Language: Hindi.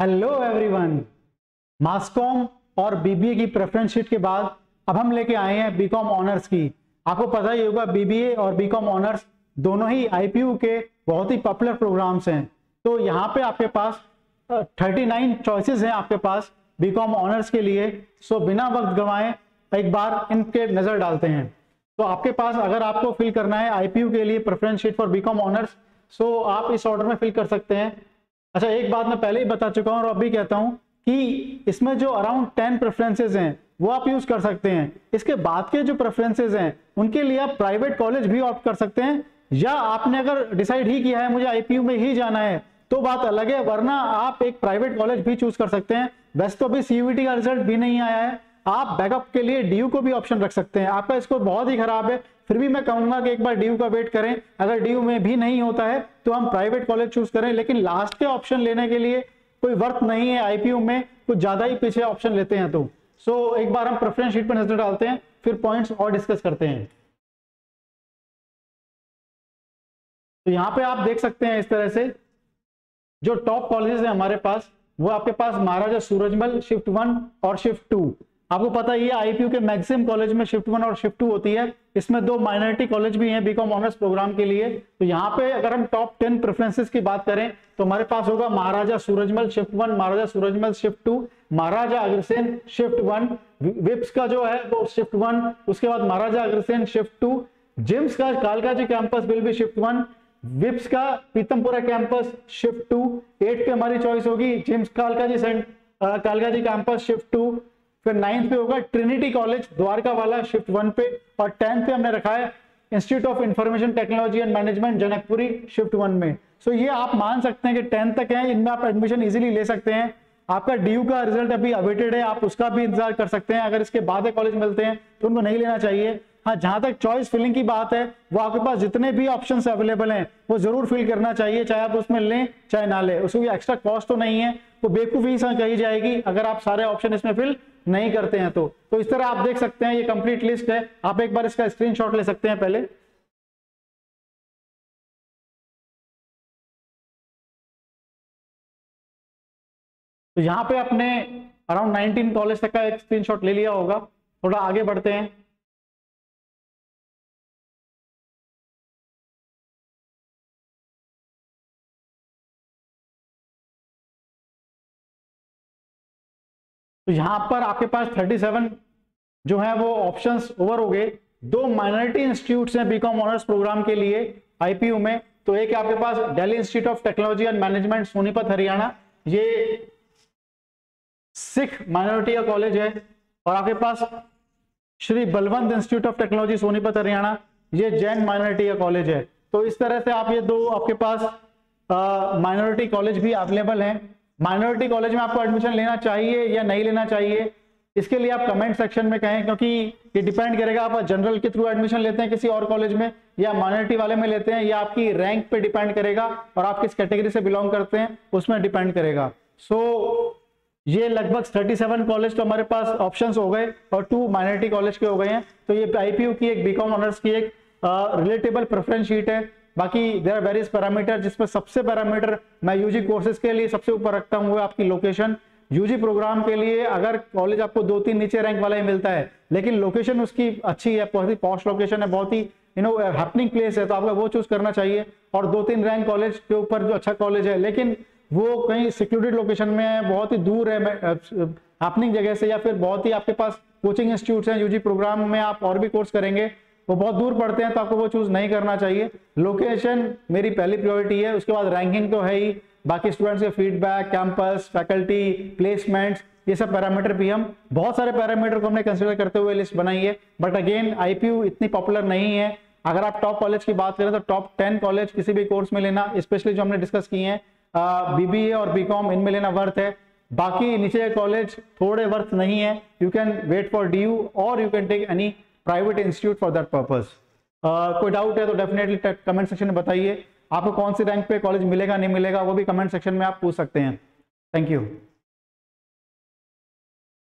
Hello everyone. मास-कॉम और बीबीए की प्रेफरेंस शीट के बाद अब हम लेके आए हैं बीकॉम ऑनर्स की। आपको पता ही होगा बीबीए और बीकॉम ऑनर्स दोनों ही आईपीयू के बहुत ही पॉपुलर प्रोग्राम्स हैं। तो यहाँ पे आपके पास 39 चॉइसेस हैं आपके पास बीकॉम ऑनर्स के लिए। सो बिना वक्त गंवाए एक बार इनके नजर डालते हैं। तो आपके पास अगर आपको फिल करना है आईपीयू के लिए preference sheet for BCom honours, so आप इस ऑर्डर में फिल कर सकते हैं। अच्छा, एक बात मैं पहले ही बता चुका हूं और अभी कहता हूं कि इसमें जो अराउंड 10 प्रेफरेंसेस हैं वो आप यूज कर सकते हैं। इसके बाद के जो प्रेफरेंसेस हैं उनके लिए आप प्राइवेट कॉलेज भी ऑप्ट कर सकते हैं, या आपने अगर डिसाइड ही किया है मुझे आईपीयू में ही जाना है तो बात अलग है, वरना आप एक प्राइवेट कॉलेज भी चूज कर सकते हैं। वैसे तो अभी सीयूईटी का रिजल्ट भी नहीं आया है, आप बैकअप के लिए डीयू को भी ऑप्शन रख सकते हैं। आपका स्कोर बहुत ही खराब है, फिर भी मैं कहूंगा कि एक बार डीयू का वेट करें। अगर डीयू में भी नहीं होता है तो हम प्राइवेट कॉलेज चूज करें, लेकिन लास्ट के ऑप्शन लेने के लिए कोई वर्थ नहीं है। आईपीयू में कुछ ज्यादा ही पीछे ऑप्शन लेते हैं। तो सो एक बार हम प्रेफरेंस शीट पर नजर डालते हैं, फिर पॉइंट्स और डिस्कस करते हैं। तो यहाँ पे आप देख सकते हैं इस तरह से जो टॉप कॉलेजेस है हमारे पास, वो आपके पास महाराजा सूरजमल शिफ्ट 1 और शिफ्ट 2। आपको पता ही है आईपीयू के मैक्सिमम कॉलेज में शिफ्ट 1 और शिफ्ट 2 होती है। इसमें 2 माइनॉरिटी कॉलेज भी हैं बीकॉम ऑनर्स प्रोग्राम के लिए। तो यहाँ पे अगर हम टॉप 10 प्रेफरेंसेस की बात करें तो हमारे पास होगा Maharaja Surajmal shift 1, Maharaja Surajmal shift 2, Maharaja Agrasen shift 1, VIPS का जो है वो शिफ्ट 1, उसके बाद महाराजा अग्रसेन शिफ्ट 2, जिम्स का Kalkaji campus will be shift 1, VIPS का पीतमपुरा कैंपस शिफ्ट 2, 8 पे हमारी चॉइस होगी जिम्स कालकाजी कैंपस शिफ्ट 2, फिर 9th पे होगा ट्रिनिटी कॉलेज द्वारका वाला शिफ्ट 1 पे, और 10th पे हमने रखा है institute of information technology and management Janakpuri shift 1 में। सो ये आप मान सकते हैं कि 10th तक है, इनमें आप एडमिशन इजीली ले सकते हैं। आपका डीयू का रिजल्ट अभी अवेटेड है, आप उसका भी इंतजार कर सकते हैं। अगर इसके बाद कॉलेज मिलते हैं तो उनको नहीं लेना चाहिए। हाँ, जहां तक चॉइस फिलिंग की बात है, वो आपके पास जितने भी ऑप्शंस अवेलेबल हैं वो जरूर फिल करना चाहिए, चाहे आप उसमें लें चाहे ना लें। उसको एक्स्ट्रा कॉस्ट तो नहीं है, वो बेवकूफी से कही जाएगी अगर आप सारे ऑप्शन इसमें फिल नहीं करते हैं। तो इस तरह आप देख सकते हैं, ये कंप्लीट लिस्ट है। आप एक बार इसका स्क्रीनशॉट ले सकते हैं पहले। तो यहाँ पे आपने अराउंड 19 कॉलेज तक का एक स्क्रीनशॉट ले लिया होगा। थोड़ा आगे बढ़ते हैं। तो यहां पर आपके पास 37 जो है वो ऑप्शंस ओवर हो गए। 2 माइनॉरिटी इंस्टीट्यूट्स हैं बीकॉम ऑनर्स प्रोग्राम के लिए आईपीयू में। तो एक आपके पास Delhi institute of technology and management Sonipat Haryana, ये सिख माइनॉरिटी का कॉलेज है, और आपके पास Shri Balwant institute of technology Sonipat Haryana, ये जैन माइनॉरिटी का कॉलेज है। तो इस तरह से आप ये 2 आपके पास माइनॉरिटी कॉलेज भी अवेलेबल हैं। माइनॉरिटी कॉलेज में आपको एडमिशन लेना चाहिए या नहीं लेना चाहिए, इसके लिए आप कमेंट सेक्शन में कहें, क्योंकि ये डिपेंड करेगा आप जनरल के थ्रू एडमिशन लेते हैं किसी और कॉलेज में या माइनॉरिटी वाले में लेते हैं, या आपकी रैंक पे डिपेंड करेगा और आप किस कैटेगरी से बिलोंग करते हैं उसमें डिपेंड करेगा। सो ये लगभग 37 कॉलेज तो हमारे पास ऑप्शंस हो गए और 2 माइनॉरिटी कॉलेज के हो गए हैं। तो ये आईपीयू की एक बीकॉम ऑनर्स की एक रिलेटेबल प्रेफरेंस शीट है। बाकी देयर आर वेरियस पैरामीटर, जिसमें सबसे पैरामीटर मैं यूजी कोर्सेज के लिए सबसे ऊपर रखता हूँ वो आपकी लोकेशन। यूजी प्रोग्राम के लिए अगर कॉलेज आपको 2-3 नीचे रैंक वाला ही मिलता है, लेकिन लोकेशन उसकी अच्छी है, बहुत ही पॉश लोकेशन है, बहुत ही हैपनिंग प्लेस है, तो आपको वो चूज करना चाहिए। और 2-3 रैंक कॉलेज के ऊपर जो अच्छा कॉलेज है लेकिन वो कहीं सिक्योरिटी लोकेशन में है, बहुत ही दूर है हैपनिंग जगह से, या फिर बहुत ही आपके पास कोचिंग इंस्टीट्यूट्स हैं यूजी प्रोग्राम में आप और भी कोर्स करेंगे, वो बहुत दूर पड़ते हैं, तो आपको वो चूज नहीं करना चाहिए। लोकेशन मेरी पहली प्रायोरिटी है, उसके बाद रैंकिंग तो है ही, बाकी स्टूडेंट्स के फीडबैक, कैंपस, फैकल्टी, प्लेसमेंट्स, ये सब पैरामीटर भी हम बहुत सारे पैरामीटर को हमने कंसिडर करते हुए लिस्ट बनाई है। बट अगेन आईपीयू इतनी पॉपुलर नहीं है। अगर आप टॉप कॉलेज की बात करें तो टॉप 10 कॉलेज किसी भी कोर्स में लेना, स्पेशली जो हमने डिस्कस किए हैं बीबीए और बीकॉम, इनमें लेना वर्थ है। बाकी नीचे कॉलेज थोड़े वर्थ नहीं है। You can wait for DU और you can take any private institute for that purpose. कोई डाउट है तो डेफिनेटली कमेंट सेक्शन में बताइए। आपको कौन सी रैंक पे कॉलेज मिलेगा नहीं मिलेगा वो भी कमेंट सेक्शन में आप पूछ सकते हैं। Thank you.